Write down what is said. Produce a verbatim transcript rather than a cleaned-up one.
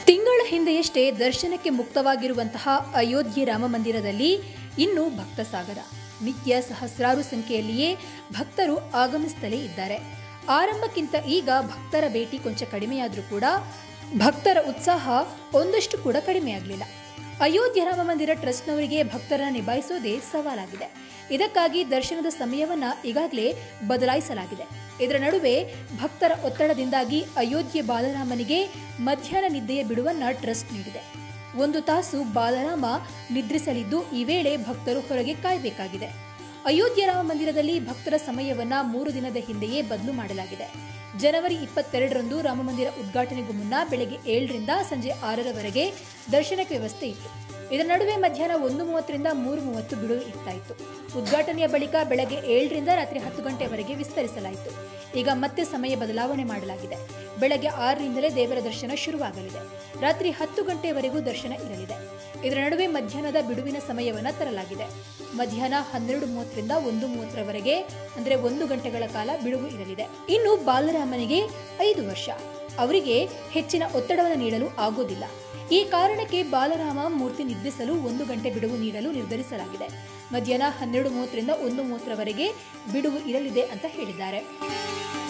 ತಿಂಗಳ ಹಿಂದೆಯಷ್ಟೇ ದರ್ಶನಕ್ಕೆ ಮುಕ್ತವಾಗಿರುವಂತಹ ಅಯೋಧ್ಯೆ ರಾಮ ಮಂದಿರದಲ್ಲಿ ಇನ್ನೂ ಭಕ್ತ ಸಾಗರ. ನಿತ್ಯ ಸಹಸ್ರಾರು ಸಂಖ್ಯೆಯಲ್ಲಿಯೇ ಭಕ್ತರು ಆಗಮಿಸುತ್ತಲೇ ಇದ್ದಾರೆ. ಆರಂಭಕ್ಕಿಂತ ಈಗ ಭಕ್ತರ ಭೇಟಿ ಕೊಂಚ ಕಡಿಮೆಯಾದರೂ ಕೂಡ ಭಕ್ತರ ಉತ್ಸಾಹ ಒಂದಷ್ಟು ಕೂಡ ಕಡಿಮೆಯಾಗಲಿಲ್ಲ. ಅಯೋಧ್ಯೆ ರಾಮ ಮಂದಿರ ಟ್ರಸ್ಟ್ನವರಿಗೆ ಭಕ್ತರನ್ನು ನಿಭಾಯಿಸೋದೇ ಸವಾಲಾಗಿದೆ. ಇದಕ್ಕಾಗಿ ದರ್ಶನದ ಸಮಯವನ್ನ ಈಗಾಗಲೇ ಬದಲಾಯಿಸಲಾಗಿದೆ. ಇದರ ನಡುವೆ ಭಕ್ತರ ಒತ್ತಡದಿಂದಾಗಿ ಅಯೋಧ್ಯೆ ಬಾಲರಾಮನಿಗೆ ಮಧ್ಯಾಹ್ನ ನಿದ್ದೆಯ ಬಿಡುವನ್ನ ಟ್ರಸ್ಟ್ ನೀಡಿದೆ. ಒಂದು ತಾಸು ಬಾಲರಾಮ ನಿದ್ರಿಸಲಿದ್ದು, ಈ ವೇಳೆ ಭಕ್ತರು ಹೊರಗೆ ಕಾಯಬೇಕಾಗಿದೆ. ಅಯೋಧ್ಯೆ ರಾಮ ಮಂದಿರದಲ್ಲಿ ಭಕ್ತರ ಸಮಯವನ್ನ ಮೂರು ದಿನದ ಹಿಂದೆಯೇ ಬದಲು ಮಾಡಲಾಗಿದೆ. ಜನವರಿ ಇಪ್ಪತ್ತೆರಡರಂದು ರಾಮ ಮಂದಿರ ಉದ್ಘಾಟನೆಗೂ ಮುನ್ನ ಬೆಳಗ್ಗೆ ಏಳರಿಂದ ಸಂಜೆ ಆರರವರೆಗೆ ದರ್ಶನಕ್ಕೆ ವ್ಯವಸ್ಥೆ ಇತ್ತು. ಇದರ ನಡುವೆ ಮಧ್ಯಾಹ್ನ ಒಂದು ಮೂವತ್ತರಿಂದ ಮೂರು ಮೂವತ್ತು ಬಿಡುವು ಇರ್ತಾಯಿತ್ತು. ಉದ್ಘಾಟನೆಯ ಬಳಿಕ ಬೆಳಗ್ಗೆ ಏಳರಿಂದ ರಾತ್ರಿ ಹತ್ತು ಗಂಟೆವರೆಗೆ ವಿಸ್ತರಿಸಲಾಯಿತು. ಈಗ ಮತ್ತೆ ಸಮಯ ಬದಲಾವಣೆ ಮಾಡಲಾಗಿದೆ. ಬೆಳಗ್ಗೆ ಆರರಿಂದಲೇ ದೇವರ ದರ್ಶನ ಶುರುವಾಗಲಿದೆ. ರಾತ್ರಿ ಹತ್ತು ಗಂಟೆವರೆಗೂ ದರ್ಶನ ಇರಲಿದೆ. ಇದರ ನಡುವೆ ಮಧ್ಯಾಹ್ನದ ಬಿಡುವಿನ ಸಮಯವನ್ನು ತರಲಾಗಿದೆ. ಮಧ್ಯಾಹ್ನ ಹನ್ನೆರಡು ಮೂವತ್ತರಿಂದ ಒಂದು ಮೂವತ್ತರವರೆಗೆ ಅಂದರೆ ಒಂದು ಗಂಟೆಗಳ ಕಾಲ ಬಿಡುವು ಇರಲಿದೆ. ಇನ್ನು ಬಾಲರಾಮನಿಗೆ ಐದು ವರ್ಷ, ಅವರಿಗೆ ಹೆಚ್ಚಿನ ಒತ್ತಡವನ್ನು ನೀಡಲು ಆಗೋದಿಲ್ಲ. ಈ ಕಾರಣಕ್ಕೆ ಬಾಲರಾಮ ಮೂರ್ತಿ ನಿದ್ರಿಸಲು ಒಂದು ಗಂಟೆ ಬಿಡುವು ನೀಡಲು ನಿರ್ಧರಿಸಲಾಗಿದೆ. ಮಧ್ಯಾಹ್ನ ಹನ್ನೆರಡು ಮೂವತ್ತರಿಂದ ಒಂದು ಮೂವತ್ತರವರೆಗೆ ಬಿಡುವು ಇರಲಿದೆ ಅಂತ ಹೇಳಿದ್ದಾರೆ.